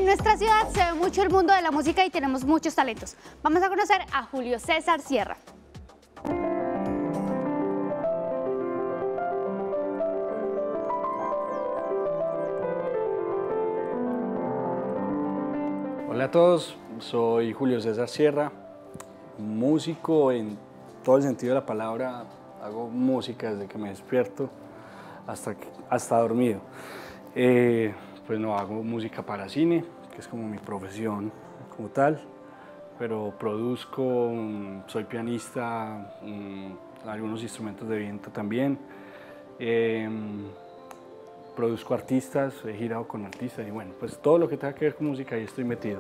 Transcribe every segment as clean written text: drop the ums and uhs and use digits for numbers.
En nuestra ciudad se ve mucho el mundo de la música y tenemos muchos talentos. Vamos a conocer a Julio César Sierra. Hola a todos, soy Julio César Sierra, músico en todo el sentido de la palabra. Hago música desde que me despierto hasta dormido. Pues no hago música para cine, que es como mi profesión como tal, pero produzco, soy pianista, algunos instrumentos de viento también. Produzco artistas, he girado con artistas y bueno, pues todo lo que tenga que ver con música ahí estoy metido.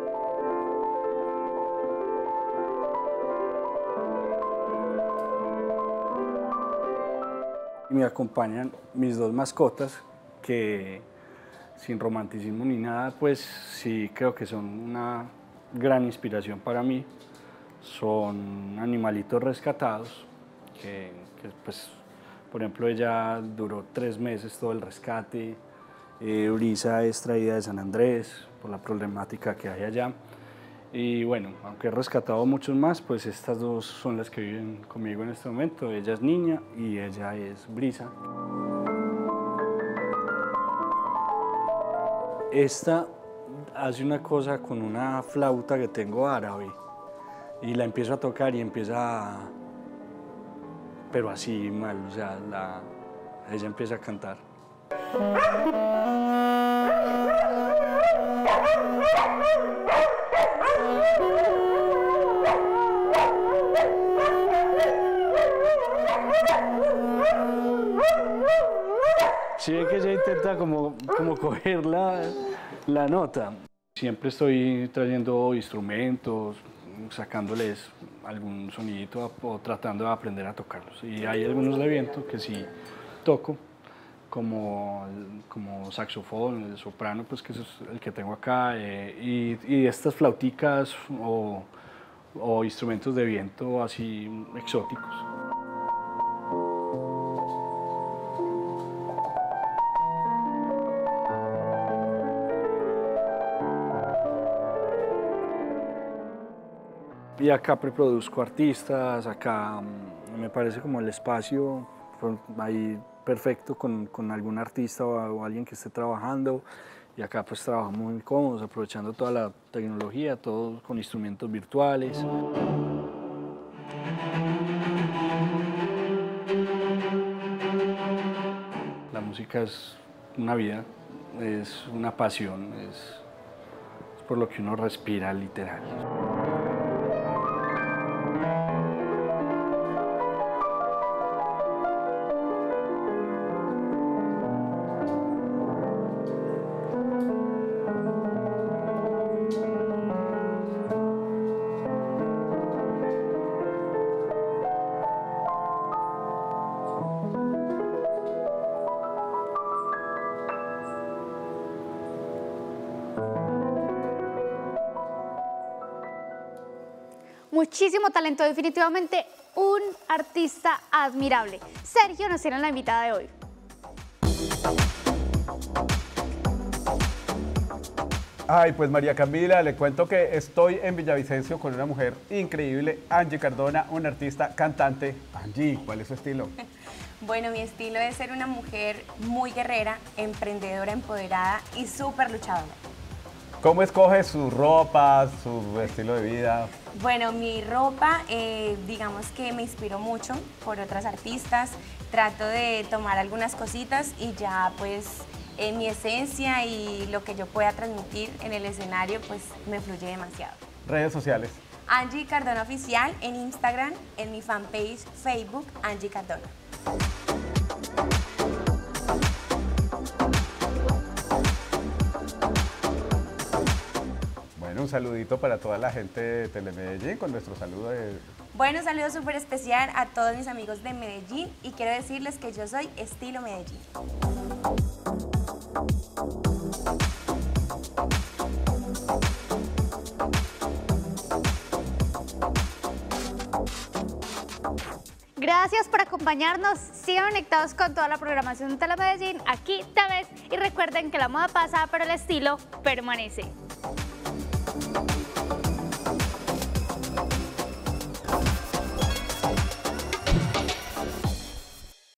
Y me acompañan mis dos mascotas que sin romanticismo ni nada, pues sí creo que son una gran inspiración para mí. Son animalitos rescatados que pues, por ejemplo, ella duró 3 meses todo el rescate. Brisa es traída de San Andrés por la problemática que hay allá. Y bueno, aunque he rescatado muchos más, pues estas dos son las que viven conmigo en este momento. Ella es Niña y ella es Brisa. Esta hace una cosa con una flauta que tengo árabe y la empiezo a tocar y empieza pero así mal, o sea, ella empieza a cantar. Sí, ve que ella intenta como coger la nota. Siempre estoy trayendo instrumentos, sacándoles algún sonidito o tratando de aprender a tocarlos. Y hay algunos de viento que sí toco, como saxofón, el soprano, pues que es el que tengo acá, y estas flauticas o instrumentos de viento así exóticos. Y acá preproduzco artistas, acá me parece como el espacio ahí perfecto con algún artista o alguien que esté trabajando. Y acá pues trabajamos muy cómodos, aprovechando toda la tecnología, todo con instrumentos virtuales. La música es una vida, es una pasión, es por lo que uno respira literal. Muchísimo talento, definitivamente un artista admirable. Sergio nos tiene la invitada de hoy. Ay, pues María Camila, le cuento que estoy en Villavicencio con una mujer increíble, Angie Cardona, una artista, cantante. Angie, ¿cuál es su estilo? Bueno, mi estilo es ser una mujer muy guerrera, emprendedora, empoderada y súper luchadora. ¿Cómo escoge su ropa, su estilo de vida? Bueno, mi ropa, digamos que me inspiró mucho por otras artistas. Trato de tomar algunas cositas y ya pues mi esencia y lo que yo pueda transmitir en el escenario pues me fluye demasiado. Redes sociales. Angie Cardona Oficial en Instagram, en mi fanpage Facebook, Angie Cardona. Un saludito para toda la gente de Telemedellín con nuestro saludo de... Bueno, un saludo súper especial a todos mis amigos de Medellín y quiero decirles que yo soy Estilo Medellín. Gracias por acompañarnos. Sigan conectados con toda la programación de Telemedellín. Aquí te ves y recuerden que la moda pasa, pero el estilo permanece.